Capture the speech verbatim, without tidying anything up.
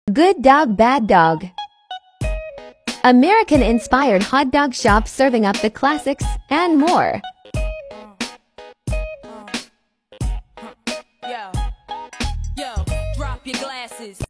Good dog, bad dog. American-inspired hot dog shop serving up the classics and more. Yo, yo, drop your glasses.